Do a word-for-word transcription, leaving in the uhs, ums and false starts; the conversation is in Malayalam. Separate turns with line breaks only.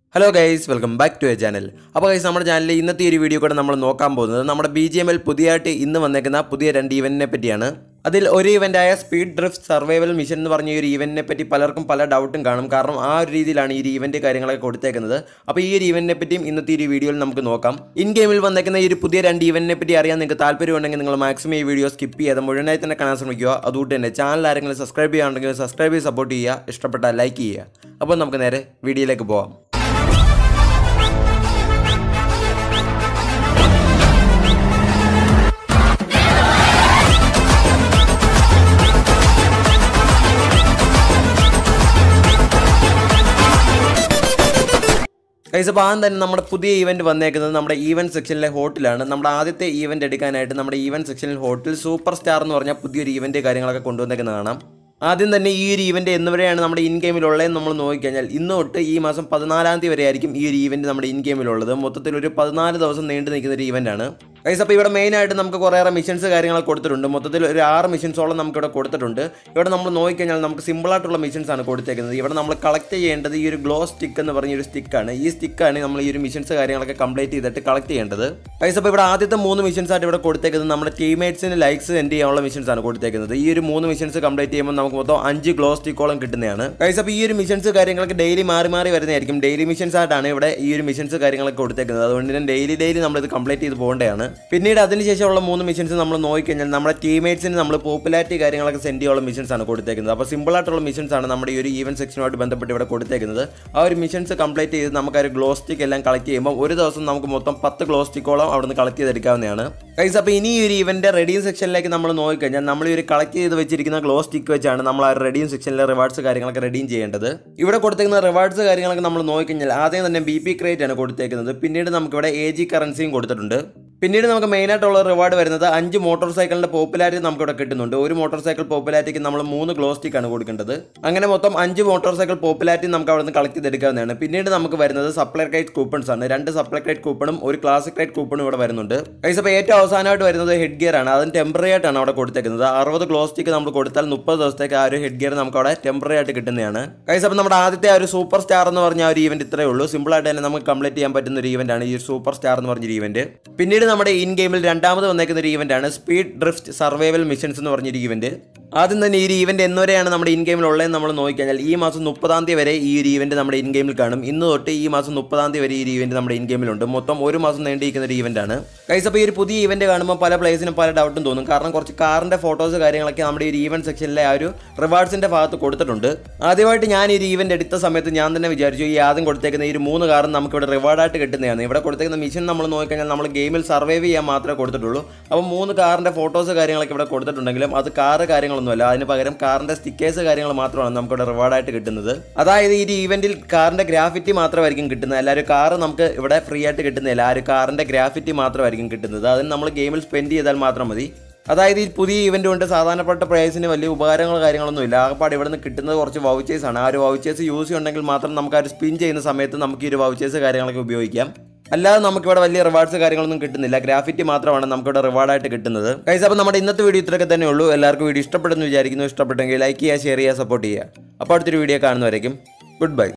Hello guys, welcome back to our channel. അപ്പോൾ guys നമ്മുടെ ചാനലിൽ ഇന്നത്തെ ഈ വീഡിയോ കൂടെ നമ്മൾ നോക്കാൻ പോകുന്നത് നമ്മുടെ ബിജിഎംഎൽ പുതിയതായിട്ട് ഇന്ന് വന്നേക്കുന്ന പുതിയ രണ്ട് ഇവന്റിനെ പറ്റിയാണ്. അതിൽ ഒരു ഇവന്റ് ആയ സ്പീഡ് ഡ്രിഫ്റ്റ് സർവൈവൽ മിഷൻ എന്ന് പറഞ്ഞ ഒരു ഇവന്റിനെ പറ്റി പലർക്കും പല ഡൗട്ടും കാണും. കാരണം ആ ഒരു രീതിയിലാണ് ഈ ഇവന്റ് കാര്യങ്ങളൊക്കെ കൊടുത്തേക്കുന്നത്. അപ്പോൾ ഈ ഒരു ഇവന്റിനെ പറ്റിയും ഇന്നത്തെ ഈ വീഡിയോയിൽ നമുക്ക് നോക്കാം. ഇൻ ഗെയിമിൽ വന്നേക്കുന്ന ഈ ഒരു പുതിയ രണ്ട് ഇവന്റിനെ പറ്റി അറിയാൻ നിങ്ങൾക്ക് താല്പര്യമുണ്ടെങ്കിൽ നിങ്ങൾ മാക്സിമം ഈ വീഡിയോ സ്കിപ്പ് ചെയ്യാതെ മുഴുവനായി തന്നെ കാണാൻ ശ്രമിക്കുക. അതുകൊണ്ട് തന്നെ ചാനൽ ആരെങ്കിലും സബ്സ്ക്രൈബ് ചെയ്യാനുണ്ടെങ്കിൽ സബ്സ്ക്രൈബ് ചെയ്ത് സപ്പോർട്ട് ചെയ്യുക, ഇഷ്ടപ്പെട്ടാൽ ലൈക്ക് ചെയ്യുക. അപ്പോൾ നമുക്ക് നേരെ വീഡിയോയിലേക്ക് പോകാം. ഗൈസ്, അപ്പോൾ ആദ്യം തന്നെ നമ്മുടെ പുതിയ ഈവൻറ്റ് വന്നേക്കുന്നത് നമ്മുടെ ഈവൻറ്റ് സെക്ഷനിലെ ഹോട്ടലാണ്. നമ്മുടെ ആദ്യത്തെ ഈവൻറ്റ് എടുക്കാനായിട്ട് നമ്മുടെ ഈവൻറ്റ് സെക്ഷനിൽ ഹോട്ടൽ സൂപ്പർ സ്റ്റാർ എന്ന് പറഞ്ഞാൽ പുതിയൊരു ഈവൻറ്റ് കാര്യങ്ങളൊക്കെ കൊണ്ടുവന്നേക്കുന്നത് കാണാം. ആദ്യം തന്നെ ഈ ഒരു ഈവൻറ്റ് എന്ന് വരെയാണ് നമ്മുടെ ഇൻ ഗെയിമിലുള്ളതെന്ന് നമ്മൾ നോക്കിക്കഴിഞ്ഞാൽ ഇന്ന് തൊട്ട് ഈ മാസം പതിനാലാം തീയതി വരെ ആയിരിക്കും ഈ ഒരു ഈവൻറ്റ് നമ്മുടെ ഇൻ ഗെയിമിലുള്ളത്. മൊത്തത്തിൽ ഒരു പതിനാല് ദിവസം നീണ്ടു നിൽക്കുന്ന ഒരു ഈവൻ്റാണ്. ഗൈസ്, അപ്പോൾ ഇവിടെ മെയിനായിട്ട് നമുക്ക് കുറേയേറെ മിഷൻസ് കാര്യങ്ങളൊക്കെ കൊടുത്തിട്ടുണ്ട്. മൊത്തത്തിൽ ഒരു ആറ് മിഷൻസോളം നമുക്കിവിടെ കൊടുത്തിട്ടുണ്ട്. ഇവിടെ നമ്മൾ നോക്കിക്കഴിഞ്ഞാൽ നമുക്ക് സിമ്പിളായിട്ടുള്ള മിഷൻസ് ആണ് കൊടുത്തേക്കുന്നത്. ഇവിടെ നമ്മൾ കളക്ട് ചെയ്യേണ്ടത് ഈ ഒരു ഗ്ലോ സ്റ്റിക്ക് എന്ന് പറഞ്ഞൊരു സ്റ്റിക്കാണ്. ഈ സ്റ്റിക്കാണ് നമ്മൾ ഈ ഒരു മിഷൻസ് കാര്യങ്ങളൊക്കെ കംപ്ലീറ്റ് ചെയ്തിട്ട് കളക്ട് ചെയ്യേണ്ടത്. ഗൈസ്, അപ്പോൾ ഇവിടെ ആദ്യത്തെ മൂന്ന് മിഷൻസ് ആയിട്ട് ഇവിടെ കൊടുത്തേക്കുന്നത് നമ്മുടെ ടീംമേറ്റ്സിന് ലൈക്സ് സെൻഡ് ചെയ്യാനുള്ള മിഷൻസ് ആണ് കൊടുത്തേക്കുന്നത്. ഈ ഒരു മൂന്ന് മിഷൻസ് കംപ്ലീറ്റ് ചെയ്യുമ്പോൾ നമുക്ക് മൊത്തം അഞ്ച് ഗ്ലോ സ്റ്റിക്കോളം കിട്ടുന്നതാണ്. ഗൈസ്, അപ്പോൾ ഈ ഒരു മിഷൻസ് കാര്യങ്ങളൊക്കെ ഡെയിലി മാറി മാറി വരുന്നതായിരിക്കും. ഡെയിലി മിഷൻസ് ആയിട്ടാണ് ഇവിടെ ഈ ഒരു മിഷൻസ് കാര്യങ്ങളൊക്കെ കൊടുത്തേക്കുന്നത്. അതുകൊണ്ട് തന്നെ ഡെയിലി ഡെയിലി നമ്മളിത് കംപ്ലീറ്റ് ചെയ്ത് പോകേണ്ടതാണ്. പിന്നീട് അതിനുശേഷമുള്ള മൂന്ന് മിഷൻസ് നമ്മൾ നോക്കിക്കഴിഞ്ഞാൽ നമ്മുടെ ടീംമേറ്റ്സിന് നമ്മൾ പോപ്പുലാരിറ്റി കാര്യങ്ങളൊക്കെ സെൻഡ് ചെയ്യാനുള്ള മിഷൻസ് ആണ് കൊടുത്തേക്കുന്നത്. അപ്പോൾ സിമ്പിളായിട്ടുള്ള മിഷൻസ് ആണ് നമ്മുടെ ഈ ഒരു ഈവൻറ്റ് സെക്ഷനുമായിട്ട് ബന്ധപ്പെട്ട് ഇവിടെ കൊടുത്തേക്കുന്നത്. ആ ഒരു മിഷൻസ് കംപ്ലീറ്റ് ചെയ്ത് നമുക്ക് ആ ഒരു ഗ്ലോ സ്റ്റിക്ക് എല്ലാം കളക്ട് ചെയ്യുമ്പോൾ ഒരു ദിവസം നമുക്ക് മൊത്തം പത്ത് ഗ്ലോ സ്റ്റിക്കോളം അവിടെ നിന്ന് കളക്ട് ചെയ്തെടുക്കാവുന്നതാണ്. ഗൈസ്, അപ്പോൾ ഇനി ഈ ഒരു ഇവന്റ് റെഡിയും സെക്ഷനിലേക്ക് നമ്മൾ നോക്കിക്കഴിഞ്ഞാൽ നമ്മൾ ഈ ഒരു കളക്ട് ചെയ്ത് വെച്ചിരിക്കുന്ന ഗ്ലോ സ്റ്റിക്ക് വെച്ചാണ് നമ്മൾ ആ റെഡിയും സെക്ഷനിലെ റിവാർഡ്സ് കാര്യങ്ങളൊക്കെ റെഡിയും ചെയ്യേണ്ടത്. ഇവിടെ കൊടുത്തേക്കുന്ന റിവാർഡ്സ് കാര്യങ്ങളൊക്കെ നമ്മൾ നോക്കിക്കഴിഞ്ഞാൽ ആദ്യം തന്നെ ബി പി ക്രേറ്റ് ആണ് കൊടുത്തേക്കുന്നത്. പിന്നീട് നമുക്കിവിടെ എ ജി കറൻസിയും കൊടുത്തിട്ടുണ്ട്. പിന്നീട് നമുക്ക് മെയിനായിട്ടുള്ള റിവാർഡ് വരുന്നത് അഞ്ച് മോട്ടോർ സൈക്കിളിൻ്റെ പോപ്പുലാരിറ്റി നമുക്കിവിടെ കിട്ടുന്നുണ്ട്. ഒരു മോട്ടോർ സൈക്കിൾ പോപ്പുലാരിറ്റിക്ക് നമ്മൾ മൂന്ന് ഗ്ലോ സ്റ്റിക്കാണ് കൊടുക്കേണ്ടത്. അങ്ങനെ മൊത്തം അഞ്ച് മോട്ടോർ സൈക്കിൾ പോപ്പുലാരിറ്റി നമുക്ക് അവിടെ നിന്ന് കളക്ട് ചെയ്തെടുക്കാവുന്നതാണ്. പിന്നീട് നമുക്ക് വരുന്നത് സപ്ലൈ ക്രൈറ്റ് കൂപ്പൺസ് ആണ്. രണ്ട് സപ്ലൈ ക്രൈറ്റ് കൂപ്പണും ഒരു ക്ലാസിക് ക്രൈറ്റ് കൂപ്പണും ഇവിടെ വരുന്നുണ്ട്. ഗൈസ്, അപ്പോൾ ഏറ്റവും അവസാനമായിട്ട് വരുന്നത് ഹെഡ് ഗിയർ ആണ്. അതിന് ടെമ്പററി ആയിട്ടാണ് അവിടെ കൊടുത്തേക്കുന്നത്. അറുപത് ഗ്ലോ സ്റ്റിക്ക് നമ്മൾ കൊടുത്താൽ മുപ്പത് ദിവസത്തേക്ക് ആ ഒരു ഹെഡ് ഗിയർ നമുക്ക് അവിടെ ടെമ്പററി ആയിട്ട് കിട്ടുന്നതാണ്. ഗൈസ്, അപ്പോൾ നമ്മുടെ ആദ്യത്തെ ആ ഒരു സൂപ്പർ സ്റ്റാർ എന്ന് പറഞ്ഞ ഒരു ഈവന്റ് ഇത്രയേ ഉള്ളൂ. സിമ്പിളായിട്ട് തന്നെ നമുക്ക് കംപ്ലീറ്റ് ചെയ്യാൻ പറ്റുന്ന ഒരു ഈവന്റ് ആണ് ഈ സൂപ്പർ സ്റ്റാർ എന്ന് പറഞ്ഞൊരു ഈവന്റ്. പിന്നീട് നമ്മുടെ ഇൻ ഗെയിമിൽ രണ്ടാമത് വന്നേക്കുന്ന ഒരു ഈവന്റ് ആണ് സ്പീഡ് ഡ്രിഫ്റ്റ് സർവൈവൽ മിഷൻസ് എന്ന് പറഞ്ഞൊരു ഈവന്റ്. ആദ്യം തന്നെ ഈ ഒരു ഈവന്റ് എന്നുവരെയാണ് നമ്മുടെ ഇൻ ഗെയിമിൽ ഉള്ളതെന്ന് നമ്മൾ നോക്കിക്കഴിഞ്ഞാൽ ഈ മാസം മുപ്പതാം തീയതി വരെ ഈ ഒരു ഈവന്റ് നമ്മുടെ ഇൻ ഗെയിമിൽ കാണും. ഇന്ന് തൊട്ട് ഈ മാസം മുപ്പതാം തീയതി വരെ ഈ ഈവന്റ് നമ്മുടെ ഇൻ ഗെയിമിലുണ്ട്. മൊത്തം ഒരു മാസം നീണ്ടിരിക്കുന്ന ഒരു ഈവന്റ് ആണ്. ഗൈസ്, അപ്പോൾ ഈ ഒരു പുതിയ ഈവന്റ് കാണുമ്പോൾ പല പ്ലേസിനും പല ഡൗട്ടും തോന്നും. കാരണം കുറച്ച് കാറിന്റെ ഫോട്ടോസ് കാര്യങ്ങളൊക്കെ നമ്മുടെ ഈ ഒരു ഈവന്റ് സെക്ഷനിലെ ആ ഒരു റിവാർഡ്സിന്റെ ഭാഗത്ത് കൊടുത്തിട്ടുണ്ട്. ആദ്യമായിട്ട് ഞാൻ ഈ ഒരു ഈവന്റ് എടുത്ത സമയത്ത് ഞാൻ തന്നെ വിചാരിച്ചു ഈ ആദ്യം കൊടുത്തേക്കുന്ന ഈ ഒരു മൂന്ന് കാറും നമുക്ക് ഇവിടെ റിവാർഡായിട്ട് കിട്ടുന്നതാണ്. ഇവിടെ കൊടുത്തേക്കുന്ന മിഷൻ നമ്മൾ നോക്കിക്കഴിഞ്ഞാൽ നമ്മൾ ഗെയിമിൽ സർവൈവ് ചെയ്യാൻ മാത്രമേ കൊടുത്തിട്ടുള്ളൂ. അപ്പോൾ മൂന്ന് കാറിന്റെ ഫോട്ടോസ് കാര്യങ്ങളൊക്കെ ഇവിടെ കൊടുത്തിട്ടുണ്ടെങ്കിലും അത് കാറ് കാര്യങ്ങളൊന്നുമല്ല. അതിന് പകരം കാറിന്റെ സ്റ്റിക്കേഴ്സ് കാര്യങ്ങൾ മാത്രമാണ് നമുക്കിവിടെ റിവാർഡായിട്ട് കിട്ടുന്നത്. അതായത് ഈ ഈവന്റിൽ കാറിന്റെ ഗ്രാഫിറ്റി മാത്രമായിരിക്കും കിട്ടുന്നത്. എല്ലാവരും കാറ് നമുക്ക് ഇവിടെ ഫ്രീ ആയിട്ട് കിട്ടുന്നില്ല. ആ ഒരു കാറിന്റെ ഗ്രാഫിറ്റി മാത്രമായിരിക്കും കിട്ടുന്നത്. അതിന് നമ്മൾ ഗെയിമിൽ സ്പെൻഡ് ചെയ്താൽ മാത്രം മതി. അതായത് ഈ പുതിയ ഇവന്റ് കൊണ്ട് സാധാരണപ്പെട്ട പ്രൈസിന് വലിയ ഉപകാരങ്ങൾ കാര്യങ്ങളൊന്നും ഇല്ല. ആകപ്പാട് ഇവിടെ നിന്ന് കിട്ടുന്നത് കുറച്ച് വൗച്ചേഴ്സ് ആണ്. ആ ഒരു വൗച്ചേഴ്സ് യൂസ് ചെയ്യുന്നുണ്ടെങ്കിൽ മാത്രം നമുക്ക് ആ ഒരു സ്പിൻ ചെയ്യുന്ന സമയത്ത് നമുക്ക് ഈ ഒരു വൗച്ചേഴ്സ് കാര്യങ്ങളൊക്കെ ഉപയോഗിക്കാം. അല്ലാതെ നമുക്കിവിടെ വലിയ റിവാർഡ്സ് കാര്യങ്ങളൊന്നും കിട്ടുന്നില്ല. ഗ്രാഫിറ്റി മാത്രമാണ് നമുക്കിവിടെ റിവാർഡായിട്ട് കിട്ടുന്നത്. ഗൈസ്, അപ്പോൾ നമ്മുടെ ഇന്നത്തെ വീഡിയോ ഇത്രയൊക്കെ തന്നെ ഉള്ളൂ. എല്ലാവർക്കും വീഡിയോ ഇഷ്ടപ്പെടുന്നു വിചാരിക്കുന്നു. ഇഷ്ടപ്പെട്ടെങ്കിൽ ലൈക്ക് ചെയ്യുക, ഷെയർ ചെയ്യുക, സപ്പോർട്ട് ചെയ്യുക. അപ്പോൾ അടുത്തൊരു വീഡിയോ കാണുന്നവരേക്കും ഗുഡ് ബൈ.